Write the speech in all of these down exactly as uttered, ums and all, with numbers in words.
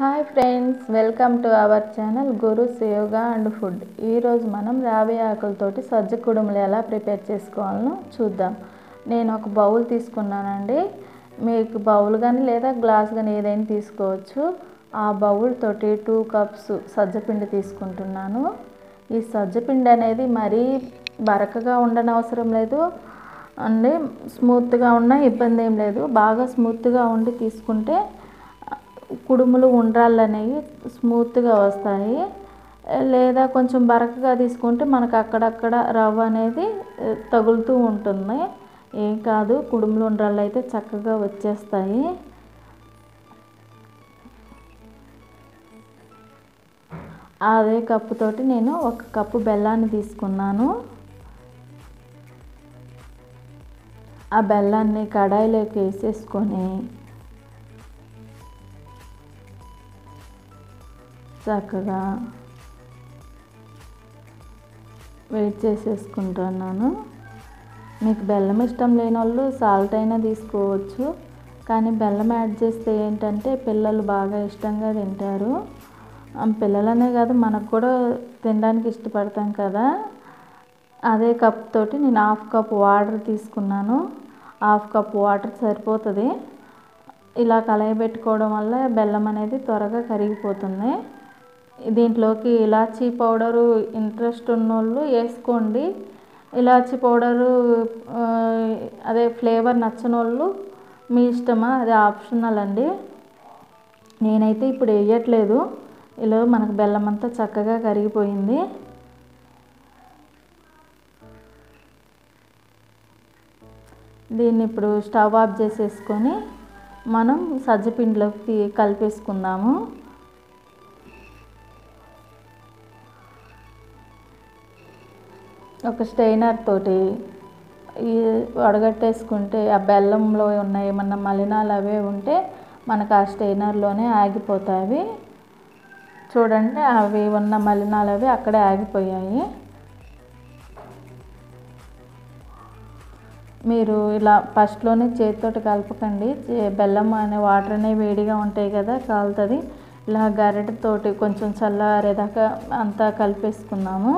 Hi friends, welcome to our channel Gurus yoga and food. ఈరోజు మనం రావి ఆకులతోటి సజ్జ కుడుములు ఎలా ప్రిపేర్ చేసుకోవాలో చూద్దాం. నేను ఒక బౌల్ తీసుకున్నానండి. మీకు బౌల్ కానీ లేదా గ్లాస్ కానీ ఏదైనా తీసుకోవచ్చు. ఆ బౌల్ తోటి టూ కప్స్ సజ్జపిండి తీసుకుంటున్నాను. ఈ సజ్జపిండి అనేది మరీ బరకగా ఉండనవసరం లేదు అండి, స్మూత్గా ఉన్న ఇబ్బంది ఏం లేదు. బాగా స్మూత్గా ఉండి తీసుకుంటే కుడుములు ఉండ్రాళ్ళు అనేవి స్మూత్గా వస్తాయి. లేదా కొంచెం బరకగా తీసుకుంటే మనకు అక్కడక్కడ రవ్వ అనేది తగులుతూ ఉంటుంది. ఏం కాదు, కుడుములు ఉండ్రాళ్ళు అయితే చక్కగా వచ్చేస్తాయి. అదే కప్పుతోటి నేను ఒక కప్పు బెల్లాన్ని తీసుకున్నాను. ఆ బెల్లాన్ని కడాయిలోకి వేసేసుకొని చక్కగా వెయిట్ చేసేసుకుంటున్నాను. మీకు బెల్లం ఇష్టం లేని వాళ్ళు సాల్ట్ అయినా తీసుకోవచ్చు. కానీ బెల్లం యాడ్ చేస్తే ఏంటంటే పిల్లలు బాగా ఇష్టంగా తింటారు. పిల్లలనే కాదు, మనకు కూడా తినడానికి ఇష్టపడతాం కదా. అదే కప్ తోటి నేను హాఫ్ కప్ వాటర్ తీసుకున్నాను. హాఫ్ కప్ వాటర్ సరిపోతుంది. ఇలా కలయబెట్టుకోవడం వల్ల బెల్లం అనేది త్వరగా కరిగిపోతుంది. దీంట్లోకి ఇలాచీ పౌడరు ఇంట్రెస్ట్ ఉన్నోళ్ళు వేసుకోండి. ఇలాచీ పౌడరు అదే ఫ్లేవర్ నచ్చనోళ్ళు మీ ఇష్టమా, అది ఆప్షనల్ అండి. నేనైతే ఇప్పుడు వేయట్లేదు. ఇలా మనకు బెల్లం అంతా చక్కగా కరిగిపోయింది. దీన్ని ఇప్పుడు స్టవ్ ఆఫ్ చేసేసుకొని మనం సజ్జపిండిలోకి కలిపేసుకుందాము. ఒక స్టెయినర్ తోటి ఈ వడగట్టేసుకుంటే ఆ బెల్లంలో ఉన్న ఏమన్నా మలినాలు అవే ఉంటే మనకు ఆ స్టెయినర్లోనే ఆగిపోతాయి. చూడండి, అవి ఉన్న మలినాలు అవి అక్కడే ఆగిపోయాయి. మీరు ఇలా ఫస్ట్లోనే చేతితోటి కలపకండి. బెల్లం అనే వాటర్ అనేవి వేడిగా ఉంటాయి కదా, కాలుతుంది. ఇలా గరిటెతోటి కొంచెం చల్లారేదాకా అంతా కలిపేసుకున్నాము.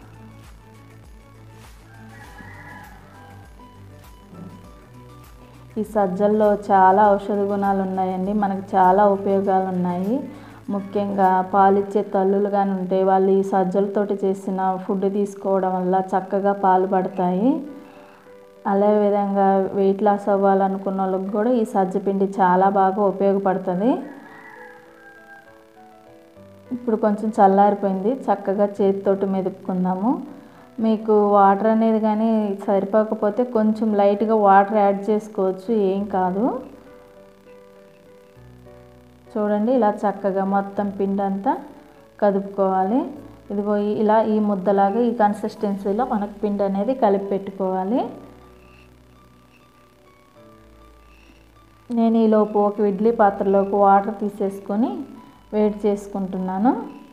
ఈ సజ్జల్లో చాలా ఔషధ గుణాలు ఉన్నాయండి. మనకు చాలా ఉపయోగాలు ఉన్నాయి. ముఖ్యంగా పాలిచ్చే తల్లులు కానీ ఉంటే వాళ్ళు ఈ సజ్జలతోటి చేసిన ఫుడ్ తీసుకోవడం వల్ల చక్కగా పాలు పడతాయి. అదేవిధంగా వెయిట్ లాస్ అవ్వాలనుకున్న వాళ్ళకి కూడా ఈ సజ్జపిండి చాలా బాగా ఉపయోగపడుతుంది. ఇప్పుడు కొంచెం చల్లారిపోయింది. చక్కగా చేతితోటి మెదుపుకుందాము. మీకు వాటర్ అనేది కానీ సరిపోకపోతే కొంచెం లైట్గా వాటర్ యాడ్ చేసుకోవచ్చు, ఏం కాదు. చూడండి, ఇలా చక్కగా మొత్తం పిండి అంతా కదుపుకోవాలి. ఇదిగో ఇలా ఈ ముద్దలాగా ఈ కన్సిస్టెన్సీలో మనకు పిండి అనేది కలిపి పెట్టుకోవాలి. నేను ఈలోపు ఒక ఇడ్లీ పాత్రలోకి వాటర్ తీసేసుకొని వేడి చేసుకుంటున్నాను.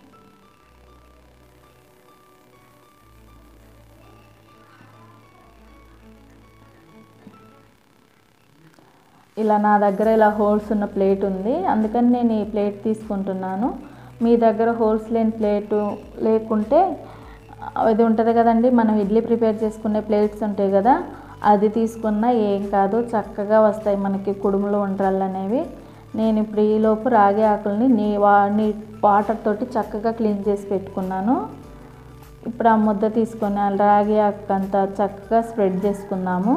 ఇలా నా దగ్గర ఇలా హోల్స్ ఉన్న ప్లేట్ ఉంది, అందుకని నేను ఈ ప్లేట్ తీసుకుంటున్నాను. మీ దగ్గర హోల్స్ లేని ప్లేటు లేకుంటే అది ఉంటుంది కదండి, మనం ఇడ్లీ ప్రిపేర్ చేసుకునే ప్లేట్స్ ఉంటాయి కదా, అది తీసుకున్నా ఏం కాదు, చక్కగా వస్తాయి మనకి కుడుములు ఉండ్రాళ్ళు అనేవి. నేను ఇప్పుడు ఈలోపు రాగి ఆకుల్ని నీ వా నీ వాటర్ తోటి చక్కగా క్లీన్ చేసి పెట్టుకున్నాను. ఇప్పుడు ఆ ముద్ద తీసుకొని రాగి ఆకు అంతా చక్కగా స్ప్రెడ్ చేసుకుందాము.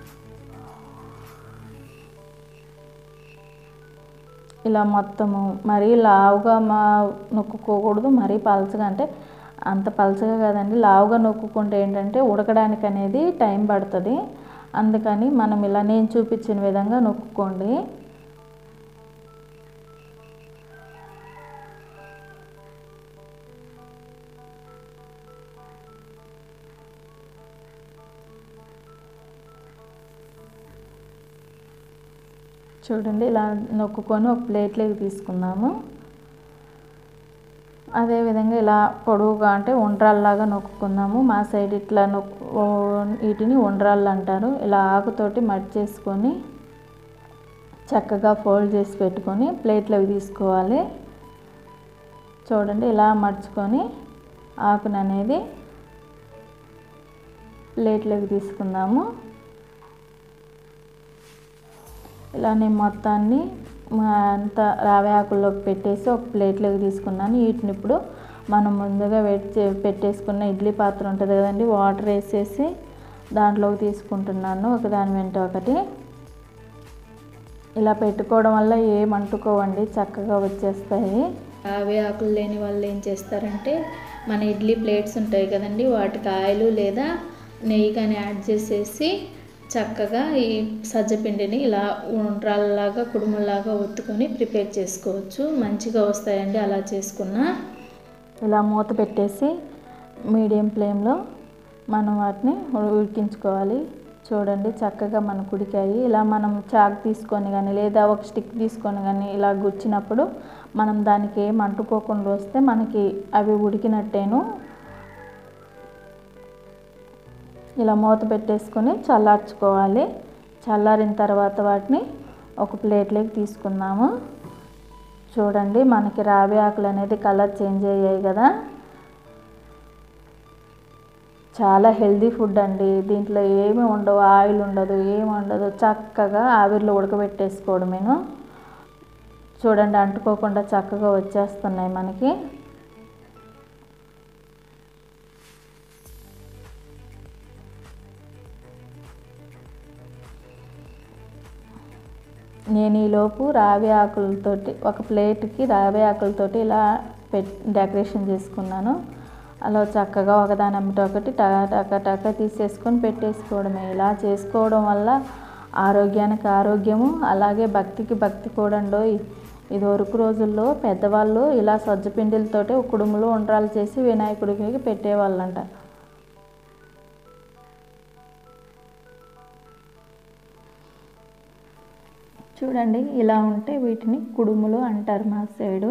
ఇలా మొత్తము మరీ లావుగా మా నొక్కుకోకూడదు, మరీ పలచగా అంటే అంత పలచగా కదండి. లావుగా నొక్కుంటే ఏంటంటే ఉడకడానికి అనేది టైం పడుతుంది. అందుకని మనం ఇలా నేను చూపించిన విధంగా నొక్కుకోండి. చూడండి, ఇలా నొక్కుకొని ఒక ప్లేట్లోకి తీసుకుందాము. అదేవిధంగా ఇలా పొడవుగా అంటే ఉండ్రాల్లాగా నొక్కుందాము. మా సైడ్ ఇట్లా నొక్కు వీటిని ఉండ్రాళ్ళు అంటారు. ఇలా ఆకుతోటి మట్ చేసుకొని చక్కగా ఫోల్డ్ చేసి పెట్టుకొని ప్లేట్లోకి తీసుకోవాలి. చూడండి ఇలా మడుచుకొని ఆకును అనేది ప్లేట్లోకి తీసుకుందాము. ఇలానే మొత్తాన్ని అంతా రావి ఆకుల్లోకి పెట్టేసి ఒక ప్లేట్లోకి తీసుకున్నాను. వీటిని ఇప్పుడు మనం ముందుగా పెట్టేసుకున్న ఇడ్లీ పాత్ర ఉంటుంది కదండి, వాటర్ వేసేసి దాంట్లోకి తీసుకుంటున్నాను ఒకదాని వెంట ఒకటి. ఇలా పెట్టుకోవడం వల్ల ఏం అంటుకోవండి, చక్కగా వచ్చేస్తాయి. రావి ఆకులు లేని వాళ్ళు ఏం చేస్తారంటే మన ఇడ్లీ ప్లేట్స్ ఉంటాయి కదండి, వాటికి ఆయిల్ లేదా నెయ్యి కానీ యాడ్ చేసేసి చక్కగా ఈ సజ్జపిండిని ఇలా ఉండ్రాలలాగా కుడుములాగా ఒత్తుకొని ప్రిపేర్ చేసుకోవచ్చు. మంచిగా వస్తాయండి అలా చేసుకున్న. ఇలా మూత పెట్టేసి మీడియం ఫ్లేమ్లో మనం వాటిని ఉడికించుకోవాలి. చూడండి చక్కగా మనకు ఉడికాయి. ఇలా మనం చాకు తీసుకొని కానీ లేదా ఒక స్టిక్ తీసుకొని కానీ ఇలా గుచ్చినప్పుడు మనం దానికి ఏం అంటుకోకుండా వస్తే మనకి అవి ఉడికినట్టేను. ఇలా మూత పెట్టేసుకొని చల్లార్చుకోవాలి. చల్లారిన తర్వాత వాటిని ఒక ప్లేట్లోకి తీసుకుందాము. చూడండి మనకి రావి ఆకులు అనేది కలర్ చేంజ్ అయ్యాయి కదా. చాలా హెల్దీ ఫుడ్ అండి, దీంట్లో ఏమి ఉండవు, ఆయిల్ ఉండదు, ఏమి ఉండదు, చక్కగా ఆవిరిలో ఉడకబెట్టేసుకోవడమేను. చూడండి అంటుకోకుండా చక్కగా వచ్చేస్తున్నాయి మనకి. నేను ఈలోపు రావి ఆకులతోటి ఒక ప్లేట్కి రావి ఆకులతోటి ఇలా పెట్ డెకరేషన్ చేసుకున్నాను. అలా చక్కగా ఒకదాని అమ్మట ఒకటి టక టక టక తీసేసుకొని పెట్టేసుకోవడమే. ఇలా చేసుకోవడం వల్ల ఆరోగ్యానికి ఆరోగ్యము, అలాగే భక్తికి భక్తి కూడా అండోయ్. ఇది వరకు రోజుల్లో పెద్దవాళ్ళు ఇలా సజ్జపిండిలతోటి కుడుములు ఉండ్రాలు చేసి వినాయకుడికి పెట్టేవాళ్ళంట. చూడండి ఇలా ఉంటే వీటిని కుడుములు అంటారు మా సైడు.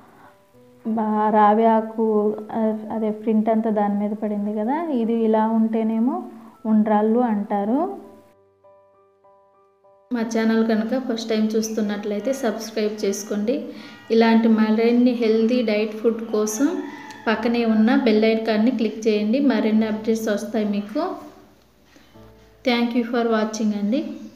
రావి ఆకు అదే ప్రింట్ అంతా దాని మీద పడింది కదా, ఇది ఇలా ఉంటేనేమో ఉండ్రాళ్ళు అంటారు. మా ఛానల్ కనుక ఫస్ట్ టైం చూస్తున్నట్లయితే సబ్స్క్రైబ్ చేసుకోండి. ఇలాంటి మరిన్ని హెల్తీ డైట్ ఫుడ్ కోసం పక్కనే ఉన్న బెల్ ఐకాన్ని క్లిక్ చేయండి. మరిన్ని అప్డేట్స్ వస్తాయి మీకు. థ్యాంక్ యూ ఫర్ వాచింగ్ అండి.